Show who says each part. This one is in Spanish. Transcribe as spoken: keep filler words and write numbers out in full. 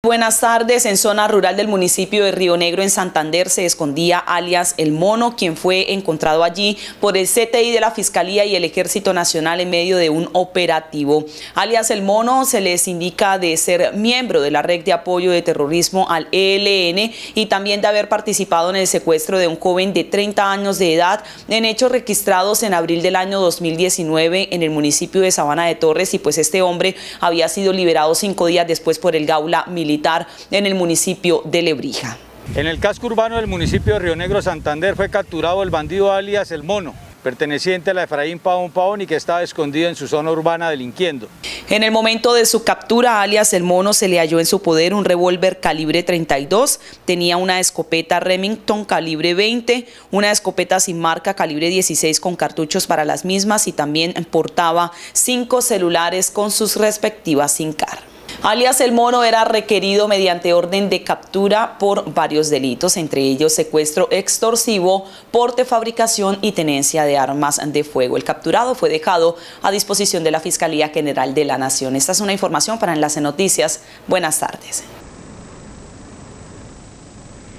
Speaker 1: Buenas tardes. En zona rural del municipio de Río Negro, en Santander, se escondía alias El Mono, quien fue encontrado allí por el C T I de la Fiscalía y el Ejército Nacional en medio de un operativo. Alias El Mono se les indica de ser miembro de la red de apoyo de terrorismo al E L N y también de haber participado en el secuestro de un joven de treinta años de edad en hechos registrados en abril del año dos mil diecinueve en el municipio de Sabana de Torres, y pues este hombre había sido liberado cinco días después por el Gaula Militar en el municipio de Lebrija.
Speaker 2: En el casco urbano del municipio de Río Negro, Santander, fue capturado el bandido alias El Mono, perteneciente a la Efraín Pavón Pavón y que estaba escondido en su zona urbana delinquiendo.
Speaker 1: En el momento de su captura, alias El Mono, se le halló en su poder un revólver calibre treinta y dos, tenía una escopeta Remington calibre veinte, una escopeta sin marca calibre dieciséis con cartuchos para las mismas, y también portaba cinco celulares con sus respectivas SIM card. Alias El Mono era requerido mediante orden de captura por varios delitos, entre ellos secuestro extorsivo, porte, fabricación y tenencia de armas de fuego. El capturado fue dejado a disposición de la Fiscalía General de la Nación. Esta es una información para Enlace Noticias. Buenas tardes.